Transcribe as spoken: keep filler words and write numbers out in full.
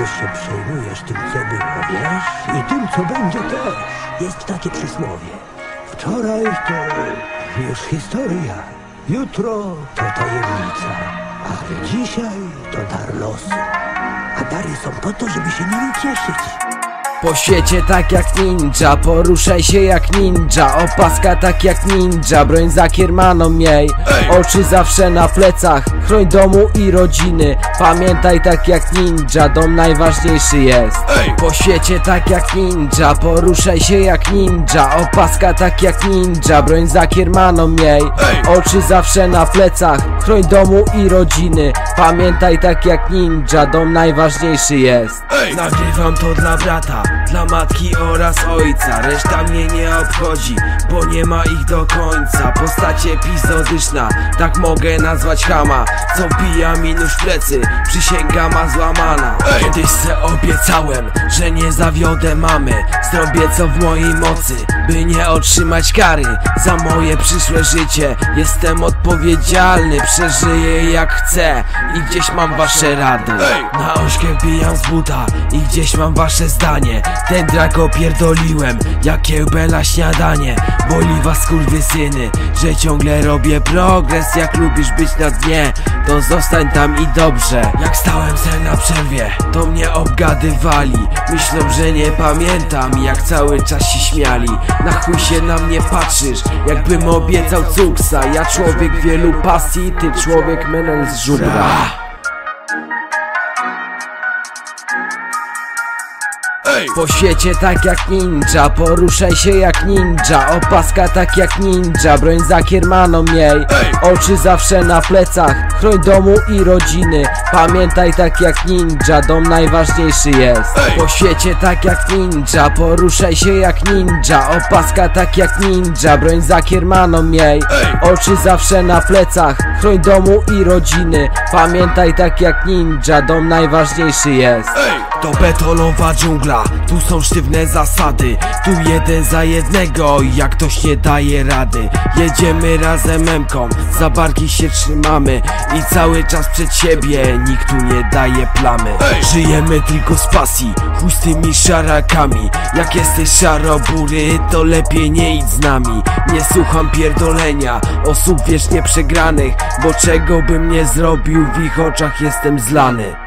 przecież się przejmujesz tym, co było, wiesz? I tym, co będzie też. Jest takie przysłowie. Wczoraj to już historia, jutro to tajemnica, a dzisiaj to dar losu. A dary są po to, żeby się nimi cieszyć. Po świecie tak jak ninja, poruszaj się jak ninja. Opaska tak jak ninja, broń za kiermaną miej. Oczy zawsze na plecach, chroń domu i rodziny. Pamiętaj tak jak ninja, dom najważniejszy jest. Po świecie tak jak ninja, poruszaj się jak ninja. Opaska tak jak ninja, broń za kiermaną miej. Oczy zawsze na plecach, chroń domu i rodziny. Pamiętaj tak jak ninja, dom najważniejszy jest. Nagrywam to dla brata, dla matki oraz ojca. Reszta mnie nie obchodzi, bo nie ma ich do końca. Postać epizodyczna, tak mogę nazwać chama, co wbija mi nóż w plecy, przysięga ma złamana. Kiedyś se obiecałem, że nie zawiodę mamy. Zrobię co w mojej mocy, by nie otrzymać kary za moje przyszłe życie. Jestem odpowiedzialny, przeżyję jak chcę i gdzieś mam wasze rady. Na ośkę wbijam z buta i gdzieś mam wasze zdanie. Ten drag opierdoliłem jak kiełbę na śniadanie. Boli was skurwysyny, że ciągle robię progres. Jak lubisz być na dnie, to zostań tam i dobrze. Jak stałem se na przerwie, to mnie obgadywali. Myślą, że nie pamiętam, jak cały czas się śmiali. Na chuj się na mnie patrzysz, jakbym obiecał cuksa. Ja człowiek wielu pasji, ty człowiek menel z żubra. Po świecie tak jak ninja, poruszaj się jak ninja. Opaska tak jak ninja, broń za kiermaną miej. Oczy zawsze na plecach, chroń domu i rodziny. Pamiętaj tak jak ninja, dom najważniejszy jest. Po świecie tak jak ninja, poruszaj się jak ninja. Opaska tak jak ninja, broń za kiermaną miej. Oczy zawsze na plecach, chroń domu i rodziny. Pamiętaj tak jak ninja, dom najważniejszy jest. To betonowa dżungla, tu są sztywne zasady. Tu jeden za jednego, jak ktoś nie daje rady. Jedziemy razem emką, za barki się trzymamy i cały czas przed siebie, nikt tu nie daje plamy. Żyjemy tylko z pasji, chuj z tymi szarakami. Jak jesteś szarobury, to lepiej nie idź z nami. Nie słucham pierdolenia osób wiecznie przegranych, bo czego bym nie zrobił, w ich oczach jestem zlany.